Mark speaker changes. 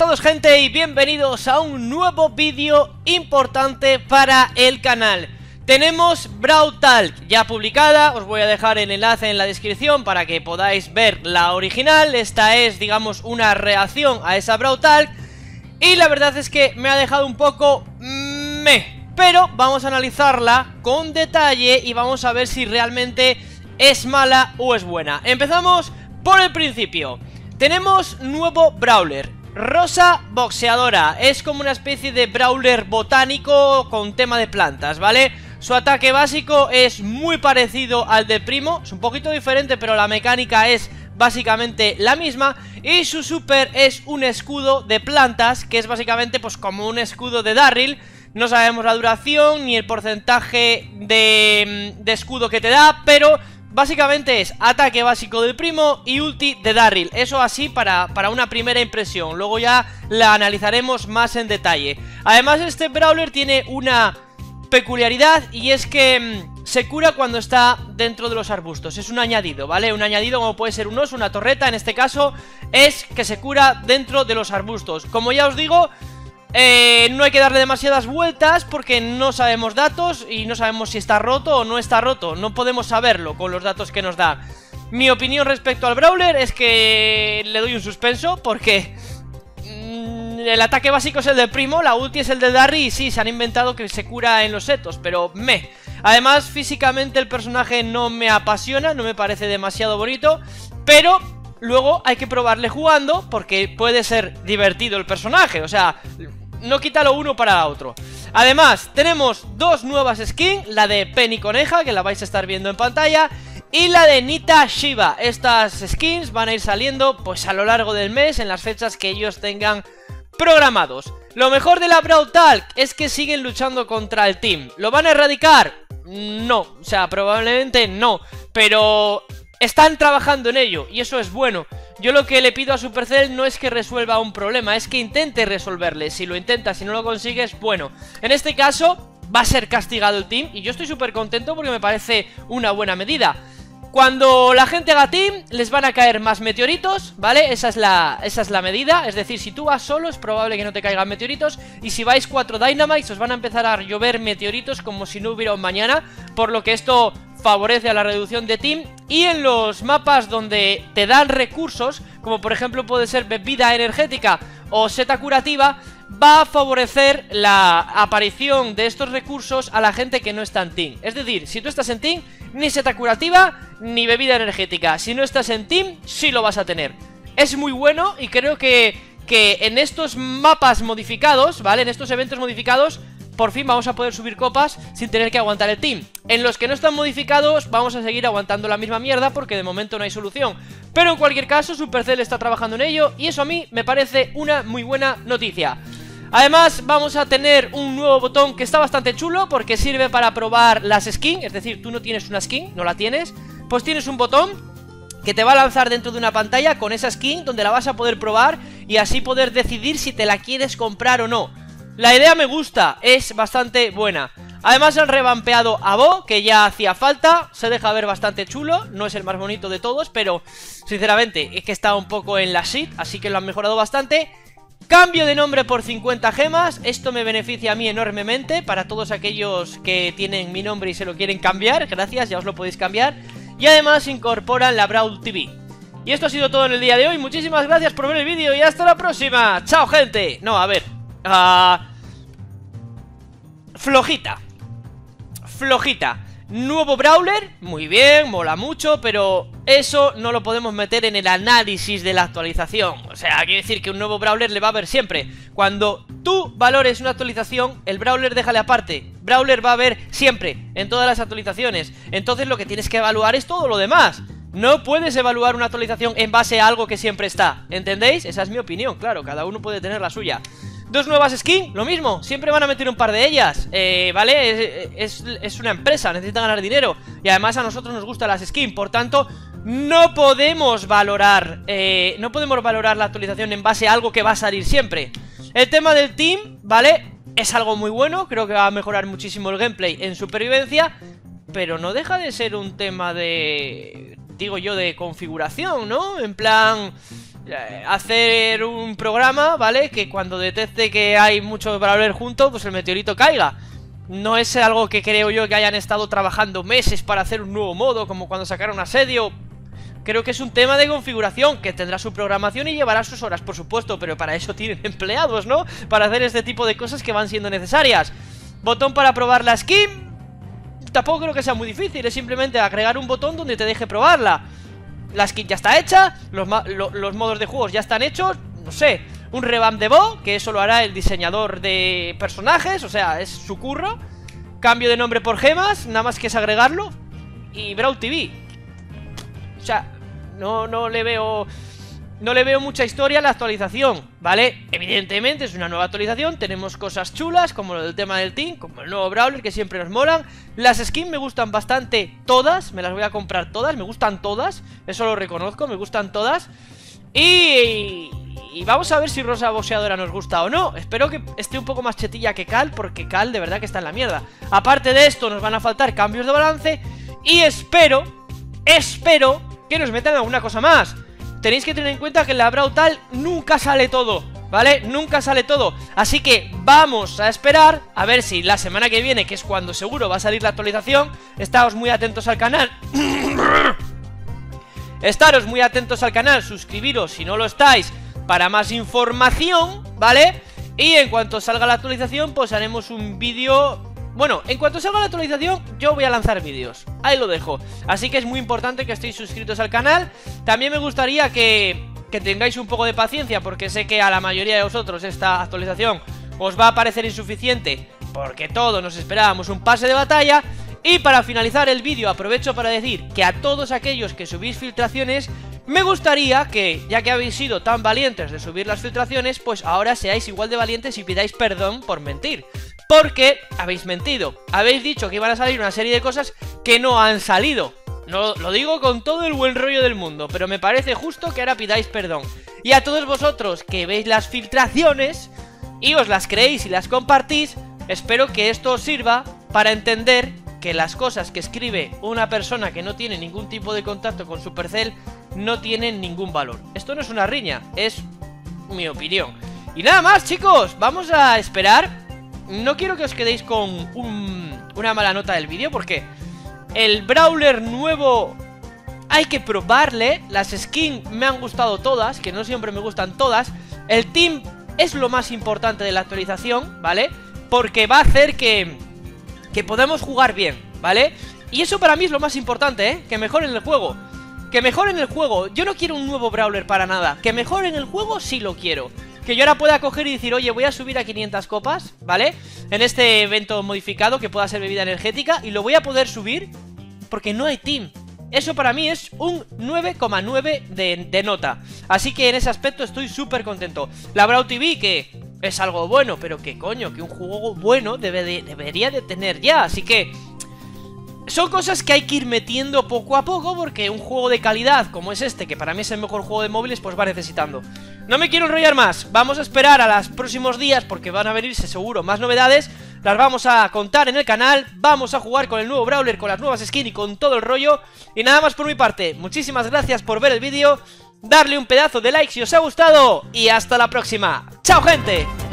Speaker 1: todos, gente, y bienvenidos a un nuevo vídeo importante para el canal. Tenemos Brawl Talk ya publicada, os voy a dejar el enlace en la descripción para que podáis ver la original. Esta es, digamos, una reacción a esa Brawl Talk, y la verdad es que me ha dejado un poco pero vamos a analizarla con detalle y vamos a ver si realmente es mala o es buena. Empezamos por el principio. Tenemos nuevo Brawler, Rosa Boxeadora. Es como una especie de Brawler botánico con tema de plantas, ¿vale? Su ataque básico es muy parecido al del primo, es un poquito diferente, pero la mecánica es básicamente la misma. Y su super es un escudo de plantas, que es básicamente pues como un escudo de Darryl. No sabemos la duración ni el porcentaje de escudo que te da, pero básicamente es ataque básico del primo y ulti de Darryl. Eso así para una primera impresión. Luego ya la analizaremos más en detalle. Además, este Brawler tiene una peculiaridad, y es que se cura cuando está dentro de los arbustos. Es un añadido, ¿vale? Un añadido como puede ser un oso, una torreta. En este caso es que se cura dentro de los arbustos. Como ya os digo, no hay que darle demasiadas vueltas porque no sabemos datos y no sabemos si está roto o no está roto. No podemos saberlo con los datos que nos da. Mi opinión respecto al Brawler es que le doy un suspenso porque el ataque básico es el del primo, la ulti es el de Darryl, y sí, se han inventado que se cura en los setos, pero además, físicamente el personaje no me apasiona, no me parece demasiado bonito, pero luego hay que probarle jugando porque puede ser divertido el personaje, o sea, no quita lo uno para lo otro. Además, tenemos dos nuevas skins, la de Penny Coneja, que la vais a estar viendo en pantalla, y la de Nita Shiva. Estas skins van a ir saliendo pues a lo largo del mes, en las fechas que ellos tengan programados. Lo mejor de la Brawl Talk es que siguen luchando contra el team. ¿Lo van a erradicar? No, o sea, probablemente no, pero están trabajando en ello y eso es bueno. Yo lo que le pido a Supercell no es que resuelva un problema, es que intente resolverle. Si lo intenta, si no lo consigues, bueno. En este caso va a ser castigado el team y yo estoy súper contento porque me parece una buena medida. Cuando la gente haga team, les van a caer más meteoritos, ¿vale? Esa es la medida. Es decir, si tú vas solo, es probable que no te caigan meteoritos. Y si vais 4 Dynamites, os van a empezar a llover meteoritos como si no hubiera un mañana. Por lo que esto favorece a la reducción de team. Y en los mapas donde te dan recursos, como por ejemplo puede ser bebida energética o seta curativa, va a favorecer la aparición de estos recursos a la gente que no está en team. Es decir, si tú estás en team, ni seta curativa ni bebida energética. Si no estás en team, sí lo vas a tener. Es muy bueno y creo que en estos mapas modificados, ¿vale? En estos eventos modificados, por fin vamos a poder subir copas sin tener que aguantar el team. En los que no están modificados vamos a seguir aguantando la misma mierda porque de momento no hay solución. Pero en cualquier caso, Supercell está trabajando en ello y eso a mí me parece una muy buena noticia. Además, vamos a tener un nuevo botón que está bastante chulo porque sirve para probar las skins. Es decir, tú no tienes una skin, no la tienes, pues tienes un botón que te va a lanzar dentro de una pantalla con esa skin donde la vas a poder probar y así poder decidir si te la quieres comprar o no. La idea me gusta, es bastante buena. Además han revampeado a Bo, que ya hacía falta, se deja ver bastante chulo. No es el más bonito de todos, pero sinceramente es que está un poco en la shit, así que lo han mejorado bastante. Cambio de nombre por 50 gemas, esto me beneficia a mí enormemente. Para todos aquellos que tienen mi nombre y se lo quieren cambiar, gracias, ya os lo podéis cambiar. Y además incorporan la Brawl TV. Y esto ha sido todo en el día de hoy, muchísimas gracias por ver el vídeo y hasta la próxima. Chao, gente. No, a ver, flojita. Nuevo Brawler, muy bien, mola mucho, pero eso no lo podemos meter en el análisis de la actualización. O sea, quiere decir que un nuevo Brawler le va a haber siempre. Cuando tú valores una actualización, el Brawler déjale aparte. Brawler va a haber siempre, en todas las actualizaciones. Entonces lo que tienes que evaluar es todo lo demás. No puedes evaluar una actualización en base a algo que siempre está, ¿entendéis? Esa es mi opinión, claro, cada uno puede tener la suya. Dos nuevas skins, lo mismo, siempre van a meter un par de ellas, ¿vale? Es una empresa, necesita ganar dinero. Y además a nosotros nos gustan las skins, por tanto, no podemos valorar la actualización en base a algo que va a salir siempre. El tema del team, ¿vale? Es algo muy bueno, creo que va a mejorar muchísimo el gameplay en supervivencia, pero no deja de ser un tema de, digo yo, de configuración, ¿no? En plan, hacer un programa, ¿vale? Que cuando detecte que hay muchos Brawler juntos, pues el meteorito caiga. No es algo que creo yo que hayan estado trabajando meses para hacer un nuevo modo, como cuando sacaron Asedio. Creo que es un tema de configuración, que tendrá su programación y llevará sus horas, por supuesto, pero para eso tienen empleados, ¿no? Para hacer este tipo de cosas que van siendo necesarias. Botón para probar la skin. Tampoco creo que sea muy difícil, es simplemente agregar un botón donde te deje probarla. La skin ya está hecha, los modos de juegos ya están hechos, no sé, un revamp de Bo, que eso lo hará el diseñador de personajes, o sea, es su curro. Cambio de nombre por gemas, nada más que es agregarlo. Y Brawl TV. O sea, no le veo mucha historia a la actualización, ¿vale? Evidentemente es una nueva actualización, tenemos cosas chulas, como lo del tema del team, como el nuevo Brawler, que siempre nos molan. Las skins me gustan bastante todas, me las voy a comprar todas, me gustan todas, eso lo reconozco, me gustan todas. Y vamos a ver si Rosa Boxeadora nos gusta o no. Espero que esté un poco más chetilla que Cal, porque Cal de verdad que está en la mierda. Aparte de esto nos van a faltar cambios de balance. Y espero que nos metan alguna cosa más. Tenéis que tener en cuenta que en la Brawl Tal nunca sale todo, ¿vale? Nunca sale todo. Así que vamos a esperar a ver si la semana que viene, que es cuando seguro va a salir la actualización, estaos muy atentos al canal. Estaros muy atentos al canal, suscribiros si no lo estáis para más información, ¿vale? Y en cuanto salga la actualización, pues haremos un vídeo. Bueno, en cuanto salga la actualización, yo voy a lanzar vídeos. Ahí lo dejo. Así que es muy importante que estéis suscritos al canal. También me gustaría que tengáis un poco de paciencia, porque sé que a la mayoría de vosotros esta actualización os va a parecer insuficiente, porque todos nos esperábamos un pase de batalla. Y para finalizar el vídeo aprovecho para decir que a todos aquellos que subís filtraciones, me gustaría que, ya que habéis sido tan valientes de subir las filtraciones, pues ahora seáis igual de valientes y pidáis perdón por mentir. Porque habéis mentido, habéis dicho que iban a salir una serie de cosas que no han salido. No, lo digo con todo el buen rollo del mundo, pero me parece justo que ahora pidáis perdón. Y a todos vosotros que veis las filtraciones y os las creéis y las compartís, espero que esto os sirva para entender que las cosas que escribe una persona que no tiene ningún tipo de contacto con Supercell no tienen ningún valor. Esto no es una riña, es mi opinión. Y nada más, chicos, vamos a esperar. No quiero que os quedéis con una mala nota del vídeo, porque el Brawler nuevo hay que probarle. Las skins me han gustado todas, que no siempre me gustan todas. El team es lo más importante de la actualización, ¿vale? Porque va a hacer que podamos jugar bien, ¿vale? Y eso para mí es lo más importante, ¿eh? Que mejoren el juego. Que mejoren el juego. Yo no quiero un nuevo Brawler para nada. Que mejoren el juego sí lo quiero. Que yo ahora pueda coger y decir, oye, voy a subir a 500 copas, ¿vale? En este evento modificado que pueda ser bebida energética. Y lo voy a poder subir porque no hay team. Eso para mí es un 9,9 de nota. Así que en ese aspecto estoy súper contento. La Brawl TV, que es algo bueno, pero que coño, que un juego bueno debería de tener ya. Así que son cosas que hay que ir metiendo poco a poco, porque un juego de calidad como es este, que para mí es el mejor juego de móviles, pues va necesitando. No me quiero enrollar más, vamos a esperar a los próximos días, porque van a venirse seguro más novedades. Las vamos a contar en el canal, vamos a jugar con el nuevo Brawler, con las nuevas skins y con todo el rollo. Y nada más por mi parte, muchísimas gracias por ver el vídeo, darle un pedazo de like si os ha gustado y hasta la próxima. ¡Chao, gente!